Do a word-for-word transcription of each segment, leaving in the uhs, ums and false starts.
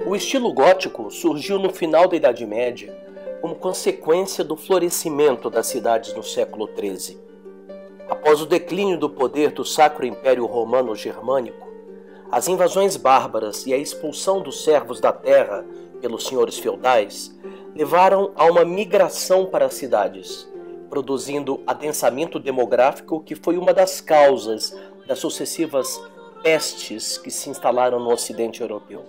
O estilo gótico surgiu no final da Idade Média como consequência do florescimento das cidades no século treze. Após o declínio do poder do Sacro Império Romano Germânico, as invasões bárbaras e a expulsão dos servos da terra pelos senhores feudais levaram a uma migração para as cidades, produzindo adensamento demográfico que foi uma das causas das sucessivas pestes que se instalaram no Ocidente europeu.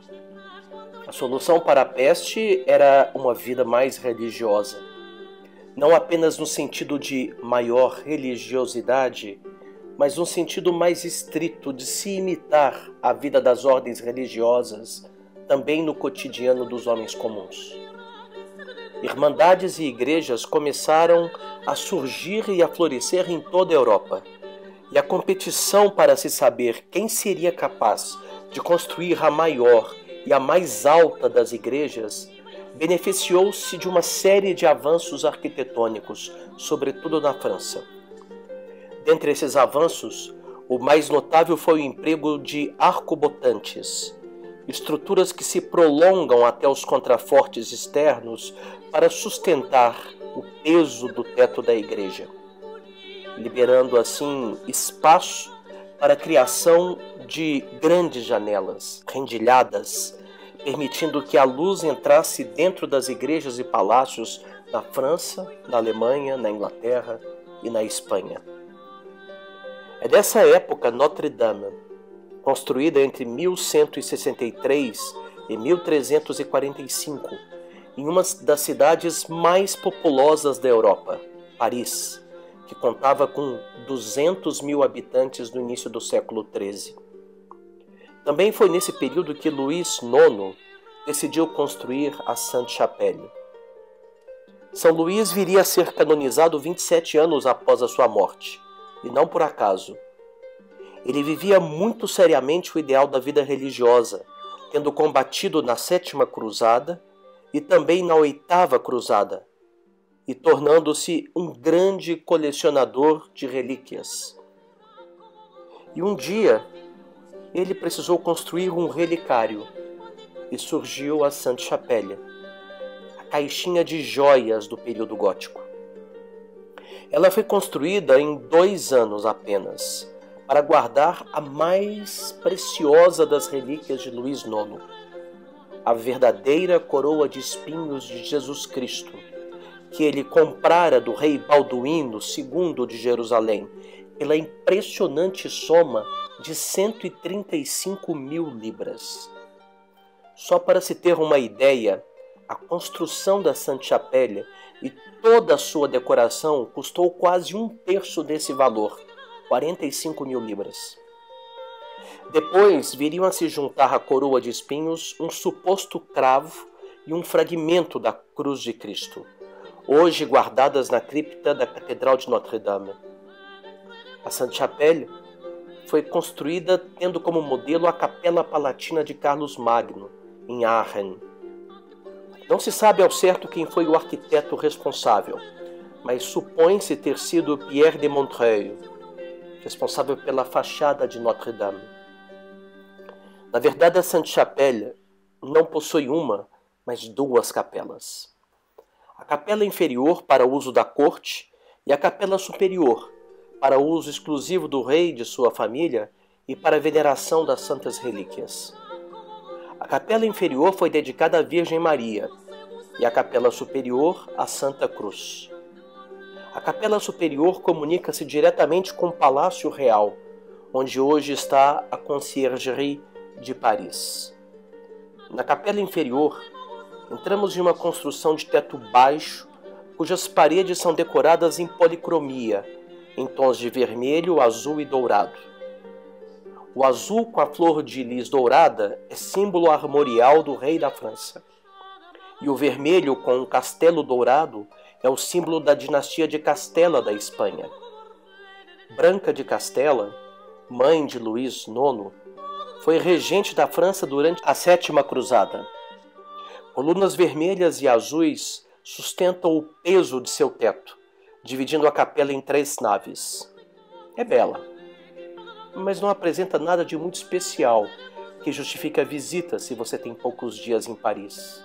A solução para a peste era uma vida mais religiosa, não apenas no sentido de maior religiosidade, mas no sentido mais estrito de se imitar a vida das ordens religiosas, também no cotidiano dos homens comuns. Irmandades e igrejas começaram a surgir e a florescer em toda a Europa, e a competição para se saber quem seria capaz de construir a maior e a mais alta das igrejas beneficiou-se de uma série de avanços arquitetônicos, sobretudo na França. Dentre esses avanços, o mais notável foi o emprego de arcobotantes, estruturas que se prolongam até os contrafortes externos para sustentar o peso do teto da igreja, liberando assim espaço para a criação de grandes janelas rendilhadas, permitindo que a luz entrasse dentro das igrejas e palácios na França, na Alemanha, na Inglaterra e na Espanha. É dessa época Notre-Dame, construída entre mil cento e sessenta e três e mil trezentos e quarenta e cinco, em uma das cidades mais populosas da Europa, Paris, que contava com duzentos mil habitantes no início do século treze. Também foi nesse período que Luís nono decidiu construir a Sainte-Chapelle. São Luís viria a ser canonizado vinte e sete anos após a sua morte, e não por acaso. Ele vivia muito seriamente o ideal da vida religiosa, tendo combatido na Sétima Cruzada e também na Oitava Cruzada, e tornando-se um grande colecionador de relíquias. E um dia, ele precisou construir um relicário, e surgiu a Sainte-Chapelle, a caixinha de joias do período gótico. Ela foi construída em dois anos apenas, para guardar a mais preciosa das relíquias de Luís nono, a verdadeira coroa de espinhos de Jesus Cristo, que ele comprara do rei Balduíno segundo de Jerusalém, pela impressionante soma de cento e trinta e cinco mil libras. Só para se ter uma ideia, a construção da Sainte-Chapelle e toda a sua decoração custou quase um terço desse valor, quarenta e cinco mil libras. Depois viriam a se juntar à coroa de espinhos um suposto cravo e um fragmento da cruz de Cristo, hoje guardadas na cripta da Catedral de Notre-Dame. A Sainte-Chapelle foi construída tendo como modelo a Capela Palatina de Carlos Magno, em Aachen. Não se sabe ao certo quem foi o arquiteto responsável, mas supõe-se ter sido Pierre de Montreuil, responsável pela fachada de Notre-Dame. Na verdade, a Sainte-Chapelle não possui uma, mas duas capelas. A capela inferior para uso da corte e a capela superior para uso exclusivo do rei e de sua família e para a veneração das santas relíquias. A capela inferior foi dedicada à Virgem Maria e a capela superior à Santa Cruz. A capela superior comunica-se diretamente com o Palácio Real, onde hoje está a Conciergerie de Paris. Na capela inferior, entramos em uma construção de teto baixo, cujas paredes são decoradas em policromia, em tons de vermelho, azul e dourado. O azul com a flor de lis dourada é símbolo armorial do rei da França, e o vermelho com um castelo dourado é o símbolo da dinastia de Castela da Espanha. Branca de Castela, mãe de Luís nono, foi regente da França durante a Sétima Cruzada. Colunas vermelhas e azuis sustentam o peso de seu teto, dividindo a capela em três naves. É bela, mas não apresenta nada de muito especial, que justifica a visita se você tem poucos dias em Paris.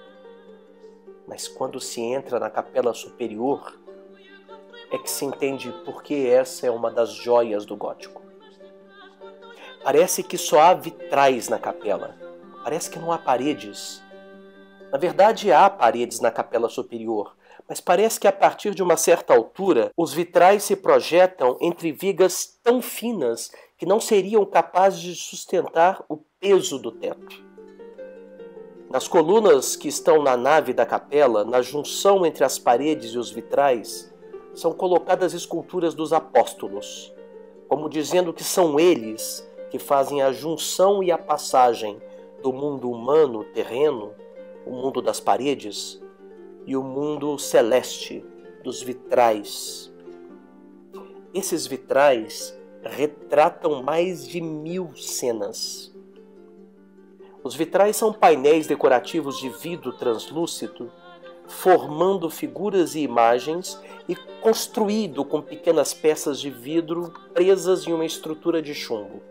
Mas quando se entra na capela superior, é que se entende por que essa é uma das joias do gótico. Parece que só há vitrais na capela, parece que não há paredes. Na verdade, há paredes na capela superior, mas parece que a partir de uma certa altura, os vitrais se projetam entre vigas tão finas que não seriam capazes de sustentar o peso do teto. Nas colunas que estão na nave da capela, na junção entre as paredes e os vitrais, são colocadas esculturas dos apóstolos, como dizendo que são eles que fazem a junção e a passagem do mundo humano terreno, o mundo das paredes, e o mundo celeste dos vitrais. Esses vitrais retratam mais de mil cenas. Os vitrais são painéis decorativos de vidro translúcido, formando figuras e imagens e construído com pequenas peças de vidro presas em uma estrutura de chumbo.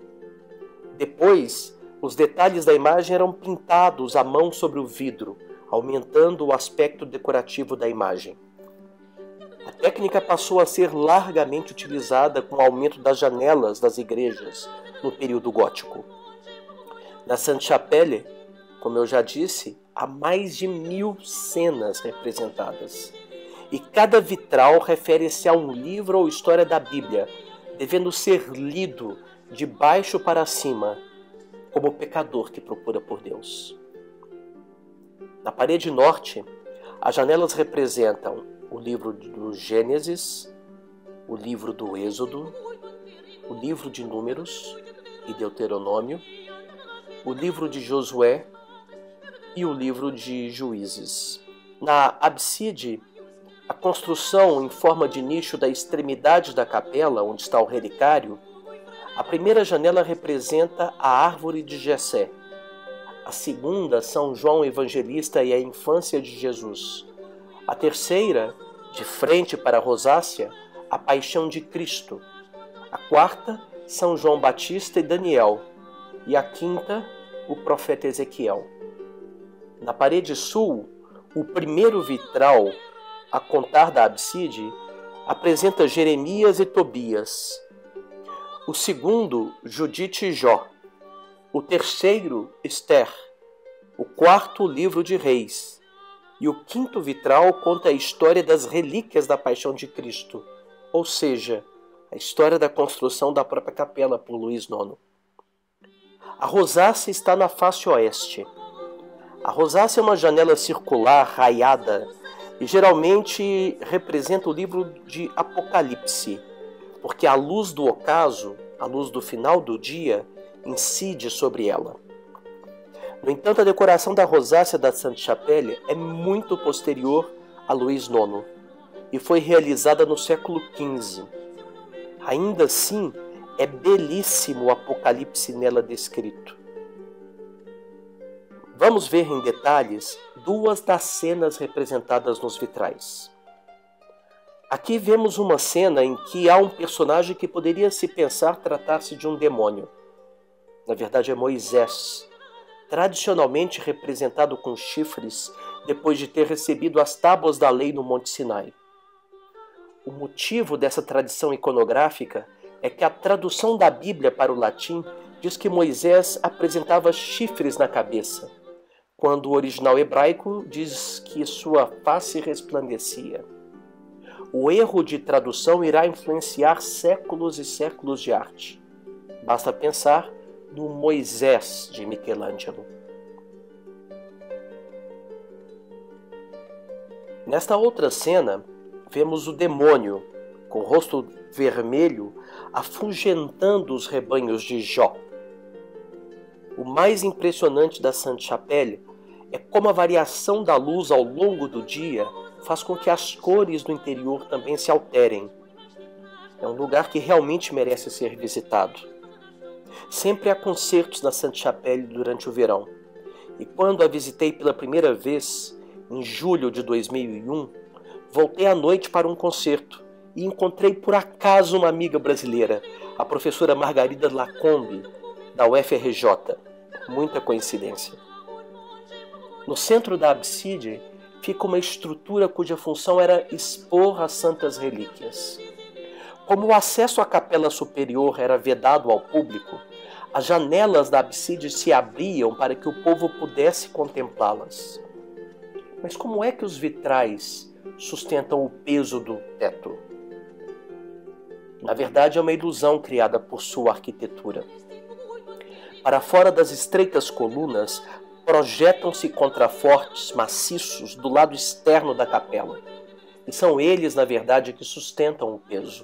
Depois, os detalhes da imagem eram pintados à mão sobre o vidro, aumentando o aspecto decorativo da imagem. A técnica passou a ser largamente utilizada com o aumento das janelas das igrejas no período gótico. Na Sainte-Chapelle, como eu já disse, há mais de mil cenas representadas. E cada vitral refere-se a um livro ou história da Bíblia, devendo ser lido de baixo para cima, como o pecador que procura por Deus. Na parede norte, as janelas representam o livro do Gênesis, o livro do Êxodo, o livro de Números e Deuteronômio, o livro de Josué e o livro de Juízes. Na abside, a construção em forma de nicho da extremidade da capela, onde está o relicário, a primeira janela representa a árvore de Jessé. A segunda, São João Evangelista e a infância de Jesus. A terceira, de frente para a rosácea, a paixão de Cristo. A quarta, São João Batista e Daniel. E a quinta, o profeta Ezequiel. Na parede sul, o primeiro vitral, a contar da abside, apresenta Jeremias e Tobias. O segundo, Judite e Jó. O terceiro, Esther. O quarto, o livro de Reis. E o quinto vitral conta a história das relíquias da paixão de Cristo, ou seja, a história da construção da própria capela por Luís nono. A rosácea está na face oeste. A rosácea é uma janela circular raiada e geralmente representa o livro de Apocalipse, porque a luz do ocaso, a luz do final do dia, incide sobre ela. No entanto, a decoração da rosácea da Sainte-Chapelle é muito posterior a Luís nono e foi realizada no século quinze. Ainda assim, é belíssimo o Apocalipse nela descrito. Vamos ver em detalhes duas das cenas representadas nos vitrais. Aqui vemos uma cena em que há um personagem que poderia se pensar tratar-se de um demônio. Na verdade é Moisés, tradicionalmente representado com chifres depois de ter recebido as tábuas da lei no Monte Sinai. O motivo dessa tradição iconográfica é que a tradução da Bíblia para o latim diz que Moisés apresentava chifres na cabeça, quando o original hebraico diz que sua face resplandecia. O erro de tradução irá influenciar séculos e séculos de arte. Basta pensar no Moisés de Michelangelo. Nesta outra cena, vemos o demônio, com o rosto vermelho, afugentando os rebanhos de Jó. O mais impressionante da Sainte-Chapelle é como a variação da luz ao longo do dia faz com que as cores do interior também se alterem. É um lugar que realmente merece ser visitado. Sempre há concertos na Sainte-Chapelle durante o verão, e quando a visitei pela primeira vez, em julho de dois mil e um, voltei à noite para um concerto e encontrei por acaso uma amiga brasileira, a professora Margarida Lacombe, da U F R J. Muita coincidência. No centro da abside fica uma estrutura cuja função era expor as santas relíquias. Como o acesso à capela superior era vedado ao público, as janelas da abside se abriam para que o povo pudesse contemplá-las. Mas como é que os vitrais sustentam o peso do teto? Na verdade, é uma ilusão criada por sua arquitetura. Para fora das estreitas colunas, projetam-se contrafortes maciços do lado externo da capela, e são eles, na verdade, que sustentam o peso.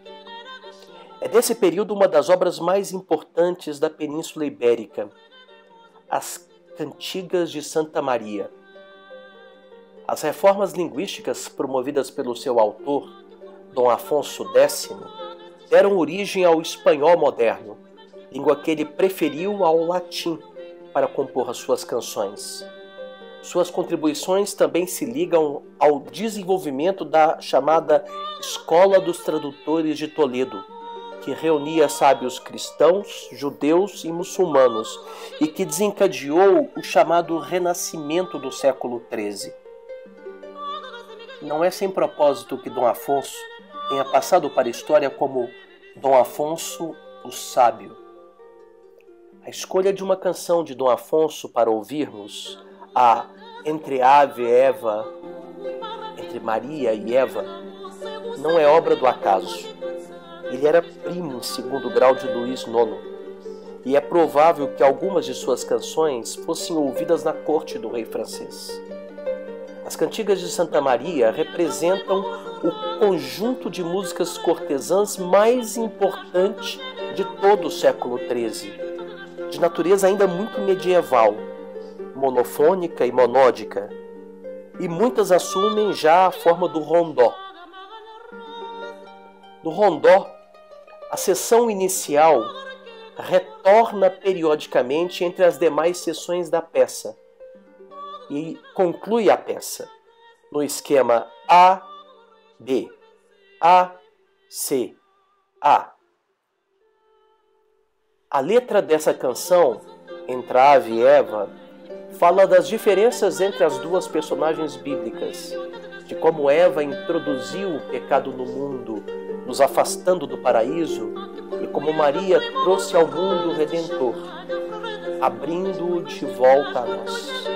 É desse período uma das obras mais importantes da Península Ibérica, as Cantigas de Santa Maria. As reformas linguísticas promovidas pelo seu autor, Dom Afonso Décimo, deram origem ao espanhol moderno, língua que ele preferiu ao latim para compor as suas canções. Suas contribuições também se ligam ao desenvolvimento da chamada Escola dos Tradutores de Toledo, que reunia sábios cristãos, judeus e muçulmanos e que desencadeou o chamado Renascimento do século treze. Não é sem propósito que Dom Afonso tenha passado para a história como Dom Afonso o Sábio. A escolha de uma canção de Dom Afonso para ouvirmos, a Entre Ave e Eva, entre Maria e Eva, não é obra do acaso. Ele era primo em segundo grau de Luís nono, e é provável que algumas de suas canções fossem ouvidas na corte do rei francês. As Cantigas de Santa Maria representam o conjunto de músicas cortesãs mais importante de todo o século treze, de natureza ainda muito medieval, monofônica e monódica, e muitas assumem já a forma do rondó. No rondó, a seção inicial retorna periodicamente entre as demais seções da peça e conclui a peça no esquema A, B, A, C, A. A letra dessa canção, Entre Ave e Eva, fala das diferenças entre as duas personagens bíblicas, de como Eva introduziu o pecado no mundo, nos afastando do paraíso, e como Maria trouxe ao mundo o Redentor, abrindo-o de volta a nós.